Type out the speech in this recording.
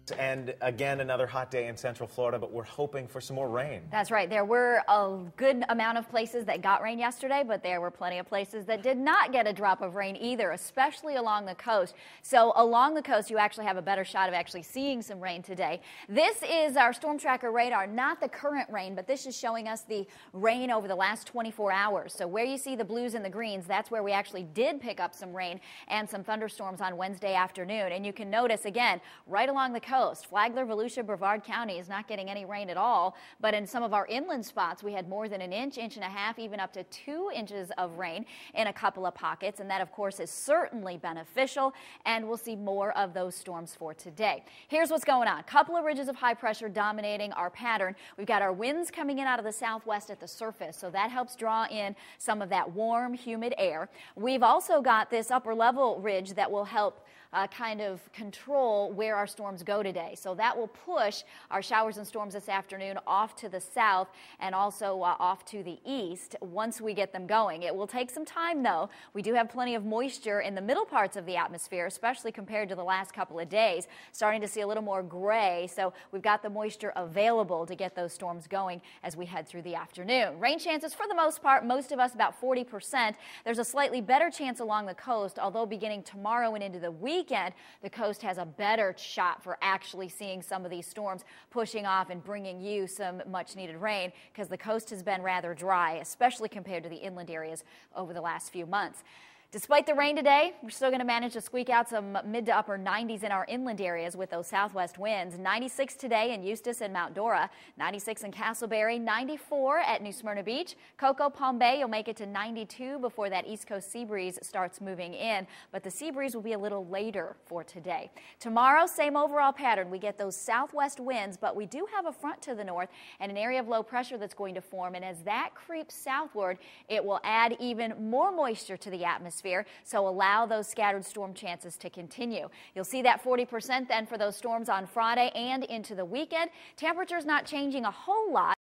And again, another hot day in Central Florida, but we're hoping for some more rain. That's right. There were a good amount of places that got rain yesterday, but there were plenty of places that did not get a drop of rain either, especially along the coast. So along the coast, you actually have a better shot of actually seeing some rain today. This is our storm tracker radar, not the current rain, but this is showing us the rain over the last 24 hours. So where you see the blues and the greens, that's where we actually did pick up some rain and some thunderstorms on Wednesday afternoon. And you can notice, again, right along the coast, Flagler, Volusia, Brevard County is not getting any rain at all, but in some of our inland spots, we had more than an inch, inch and a half, even up to 2 inches of rain in a couple of pockets, and that, of course, is certainly beneficial, and we'll see more of those storms for today. Here's what's going on. A couple of ridges of high pressure dominating our pattern. We've got our winds coming in out of the southwest at the surface, so that helps draw in some of that warm, humid air. We've also got this upper level ridge that will help kind of control where our storms go today. So that will push our showers and storms this afternoon off to the south and also off to the east once we get them going. It will take some time, though. We do have plenty of moisture in the middle parts of the atmosphere, especially compared to the last couple of days. Starting to see a little more gray, so we've got the moisture available to get those storms going as we head through the afternoon. Rain chances for the most part, most of us about 40%. There's a slightly better chance along the coast, although beginning tomorrow and into the weekend, the coast has a better shot for actually seeing some of these storms pushing off and bringing you some much needed rain, because the coast has been rather dry, especially compared to the inland areas over the last few months. Despite the rain today, we're still going to manage to squeak out some mid to upper 90s in our inland areas with those southwest winds. 96 today in Eustis and Mount Dora, 96 in Castleberry, 94 at New Smyrna Beach. Cocoa, Palm Bay, you'll make it to 92 before that east coast sea breeze starts moving in, but the sea breeze will be a little later for today. Tomorrow, same overall pattern. We get those southwest winds, but we do have a front to the north and an area of low pressure that's going to form, and as that creeps southward, it will add even more moisture to the atmosphere. So allow those scattered storm chances to continue. You'll see that 40% then for those storms on Friday and into the weekend. Temperatures not changing a whole lot.